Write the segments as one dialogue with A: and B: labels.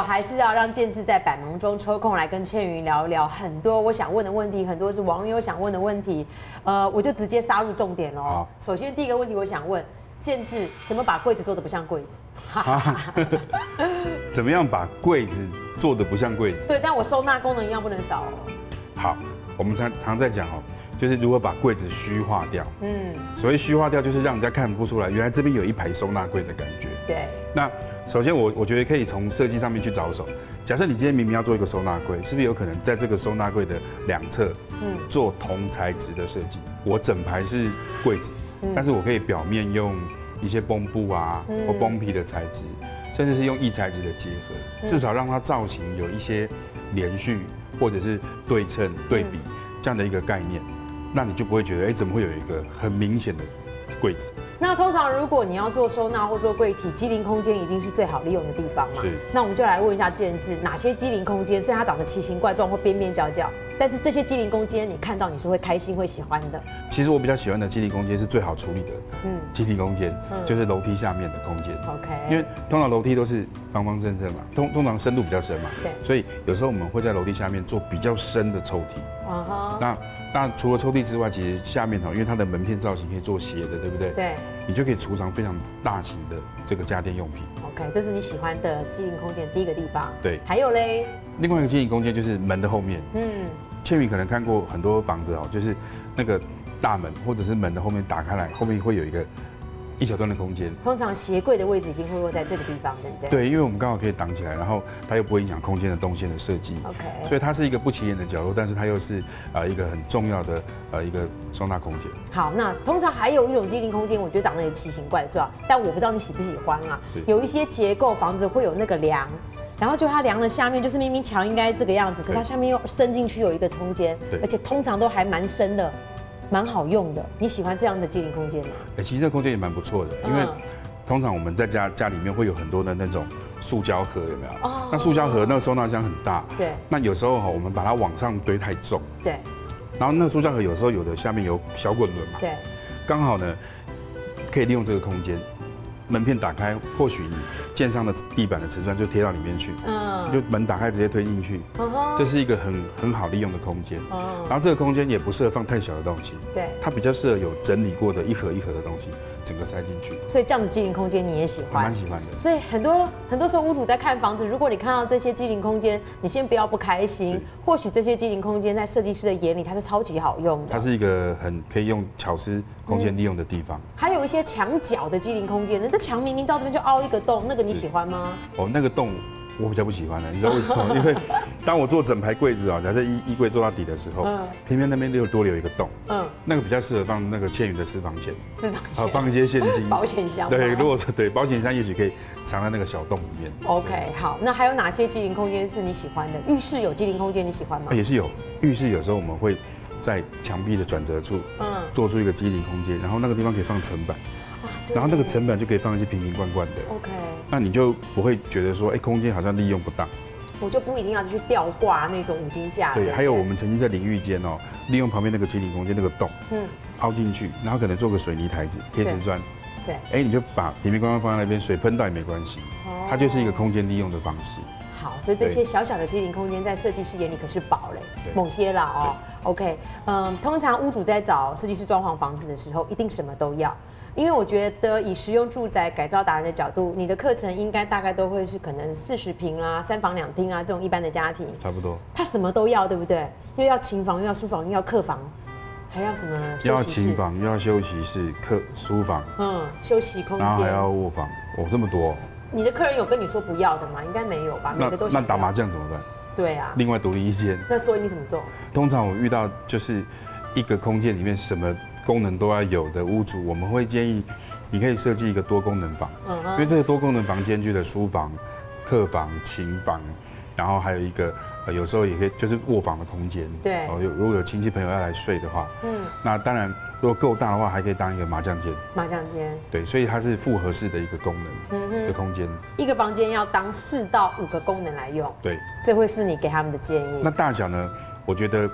A: 还是要让建志在百忙中抽空来跟倩云聊一聊很多我想问的问题，很多是网友想问的问题。我就直接杀入重点喽。首先第一个问题，我想问建志，怎么把柜子做得不像柜子？
B: 怎么样把柜子做得不像柜子？
A: 对，但我收纳功能一样不能少哦。
B: 好，我们常在讲哦，就是如何把柜子虚化掉。所谓虚化掉，就是让人家看不出来，原来这边有一排收纳柜的感觉。
A: 对。
B: 那首先我觉得可以从设计上面去着手。假设你今天明明要做一个收纳柜，是不是有可能在这个收纳柜的两侧，做同材质的设计？我整排是柜子，但是我可以表面用一些绷布啊或绷皮的材质，甚至是用异材质的结合，至少让它造型有一些连续或者是对称对比这样的一个概念，那你就不会觉得怎么会有一个很明显的柜子。
A: 那通常如果你要做收纳或做柜体，机灵空间一定是最好利用的地方嘛。
B: 是。
A: 那我们就来问一下建志，哪些机灵空间虽然它长得奇形怪状或边边角角，但是这些机灵空间你看到你是会开心会喜欢的？
B: 其实我比较喜欢的机灵空间是最好处理的，机灵空间就是楼梯下面的空间。
A: OK。
B: 因为通常楼梯都是方方正正嘛，通常深度比较深嘛，
A: 对。
B: 所以有时候我们会在楼梯下面做比较深的抽屉。那除了抽屉之外，其实下面因为它的门片造型可以做斜的，对不对？
A: 对。
B: 你就可以储藏非常大型的这个家电用品。
A: OK， 这是你喜欢的机灵空间第一个地方。
B: 对。
A: 还有嘞？
B: 另外一个机灵空间就是门的后面。倩云可能看过很多房子就是那个大门或者是门的后面打开来，后面会有一小段的空间。
A: 通常鞋柜的位置一定会落在这个地方，对不对？
B: 对，因为我们刚好可以挡起来，然后它又不会影响空间的动线的设计。
A: OK。
B: 所以它是一个不起眼的角落，但是它又是一个很重要的一个收纳空间。
A: 好，那通常还有一种机灵空间，我觉得长得也奇形怪状，但我不知道你喜不喜欢啊。有一些结构房子会有那个梁，然后就它梁的下面就是明明墙应该这个样子，可它下面又伸进去有一个空间，而且通常都还蛮深的。蛮好用的，你喜欢这样的机灵空间吗？
B: 其实这个空间也蛮不错的，因为通常我们在家里面会有很多的那种塑胶盒，有没有？那塑胶盒那个收纳箱很大，
A: 对。
B: 那有时候我们把它往上堆太重，
A: 对。
B: 然后那个塑胶盒有时候有的下面有小滚轮嘛，
A: 对。
B: 刚好呢，可以利用这个空间，门片打开，或许你建商的地板的瓷砖就贴到里面去，就门打开直接推进去，这是一个很好利用的空间。然后这个空间也不适合放太小的东西，
A: 对，
B: 它比较适合有整理过的一盒一盒的东西，整个塞进去。
A: 所以这样的机灵空间你也喜欢？
B: 蛮喜欢的。
A: 所以很多时候屋主在看房子，如果你看到这些机灵空间，你先不要不开心，或许这些机灵空间在设计师的眼里它是超级好用的。
B: 它是一个很可以用巧思空间利用的地方。
A: 还有一些墙角的机灵空间，这墙明明到这边就凹一个洞，那个你喜欢吗？
B: 那个洞我比较不喜欢的，你知道为什么？因为当我做整排柜子假设衣柜做到底的时候，偏偏那边又多留一个洞，那个比较适合放那个倩云的私房钱，放一些现金、
A: 保险箱。
B: 对，如果说对保险箱，也许可以藏在那个小洞里面。
A: OK， 好，那还有哪些机灵空间是你喜欢的？浴室有机灵空间，你喜欢吗？
B: 也是有，浴室有时候我们会在墙壁的转折处，做出一个机灵空间，然后那个地方可以放层板。然后那个层板就可以放一些瓶瓶罐罐的
A: ，OK，
B: 那你就不会觉得说，空间好像利用不当。
A: 我就不一定要去吊挂那种五金架。
B: 对，还有我们曾经在淋浴间利用旁边那个机灵空间那个洞，凹进去，然后可能做个水泥台子贴瓷砖，对，你就把瓶瓶罐罐放在那边，水喷到也没关系，它就是一个空间利用的方式。
A: 好，所以这些小小的机灵空间在设计师眼里可是宝嘞，某些啦OK， 通常屋主在找设计师装潢房子的时候，一定什么都要。因为我觉得以实用住宅改造达人的角度，你的课程应该大概都会是可能40坪啦、3房2厅啊这种一般的家庭，
B: 差不多。
A: 他什么都要，对不对？又要琴房，又要书房，又要客房，还要什么？
B: 要琴房，又要休息室、书房，
A: 休息空间，
B: 然后还要卧房，这么多。
A: 你的客人有跟你说不要的吗？应该没有吧？每个都想要。
B: 那打麻将怎么办？
A: 对啊，
B: 另外独立一间。
A: 那所以你怎么做？
B: 通常我遇到就是一个空间里面什么功能都要有的屋主，我们会建议你可以设计一个多功能房，因为这个多功能房兼具了书房、客房、琴房，然后还有一个有时候也可以就是卧房的空间。
A: 对，
B: 如果有亲戚朋友要来睡的话，那当然如果够大的话，还可以当一个麻将间。麻将间。对，所以它是复合式的一个功能的空间。一个房间要当4到5个功能来用。对，这会是你给他们的建议。那大小呢？我觉得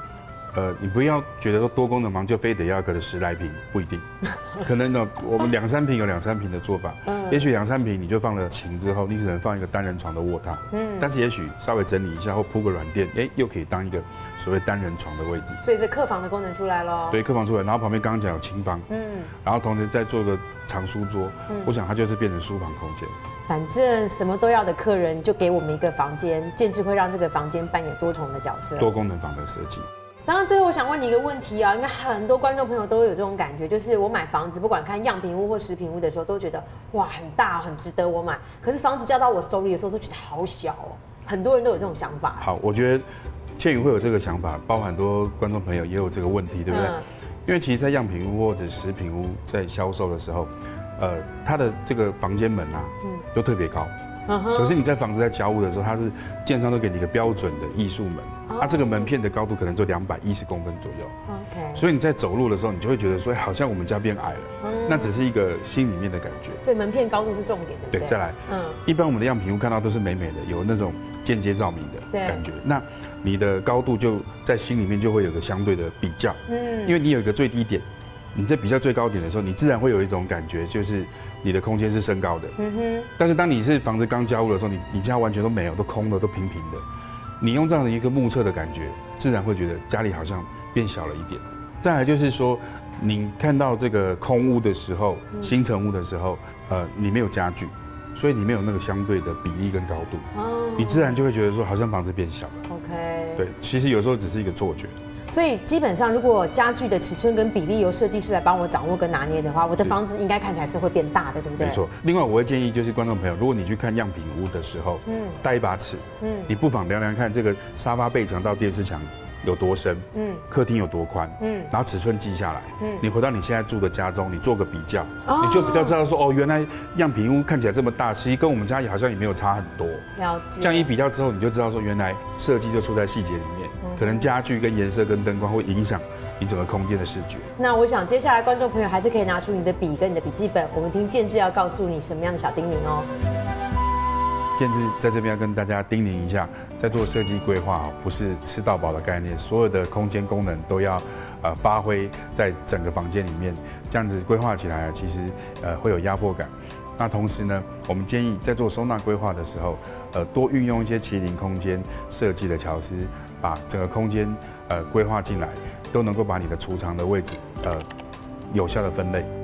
B: 你不要觉得说多功能房就非得要个10来坪，不一定，可能呢我们2、3坪有2、3坪的做法，也许2、3坪你就放了琴之后，你可能放一个单人床的卧榻，但是也许稍微整理一下或铺个软垫，又可以当一个所谓单人床的位置。
A: 所以这客房的功能出来咯。
B: 对，客房出来，然后旁边刚刚讲有琴房，然后同时再做个长书桌，我想它就是变成书房空间。
A: 反正什么都要的客人，就给我们一个房间，建制会让这个房间扮演多重的角色。
B: 多功能房的设计。
A: 当然，最后我想问你一个问题啊，应该很多观众朋友都有这种感觉，就是我买房子，不管看样品屋或实品屋的时候，都觉得哇很大，很值得我买。可是房子交到我手里的时候，都觉得好小哦。很多人都有这种想法。
B: 好，我觉得倩宇会有这个想法，包含很多观众朋友也有这个问题，对不对？因为其实，在样品屋或者实品屋在销售的时候，它的这个房间门啊，都特别高。可是你在房子在交屋的时候，它是建商都给你一个标准的艺术门，它这个门片的高度可能就210公分左右。OK， 所以你在走路的时候，你就会觉得说，好像我们家变矮了。那只是一个心里面的感觉。
A: 所以门片高度是重点，对不对？
B: 对，再来，一般我们的样品屋看到都是美美的，有那种间接照明的感觉。那你的高度就在心里面就会有个相对的比较，因为你有一个最低点。你在比较最高点的时候，你自然会有一种感觉，就是你的空间是升高的。但是当你是房子刚交屋的时候，你家完全都没有，都空的，都平平的。你用这样的一个目测的感觉，自然会觉得家里好像变小了一点。再来就是说，你看到这个空屋的时候，新成屋的时候，你没有家具，所以你没有那个相对的比例跟高度，你自然就会觉得说，好像房子变小了。
A: OK，
B: 对，其实有时候只是一个错觉。
A: 所以基本上，如果家具的尺寸跟比例由设计师来帮我掌握跟拿捏的话，我的房子应该看起来是会变大的，对不对？
B: 没错。另外，我会建议就是观众朋友，如果你去看样品屋的时候，带一把尺，你不妨量量看这个沙发背墙到电视墙有多深，客厅有多宽，然后尺寸记下来，你回到你现在住的家中，你做个比较，你就比较知道说，哦，原来样品屋看起来这么大，其实跟我们家也好像也没有差很多。
A: 了解。
B: 这样一比较之后，你就知道说，原来设计就出在细节里面，可能家具跟颜色跟灯光会影响你整个空间的视觉。
A: 那我想接下来观众朋友还是可以拿出你的笔跟你的笔记本，我们听建志要告诉你什么样的小叮咛哦。
B: 建志在这边要跟大家叮咛一下，在做设计规划不是吃到饱的概念，所有的空间功能都要发挥在整个房间里面，这样子规划起来其实会有压迫感。那同时呢，我们建议在做收纳规划的时候，多运用一些麒麟空间设计的巧思，把整个空间规划进来，都能够把你的储藏的位置有效的分类。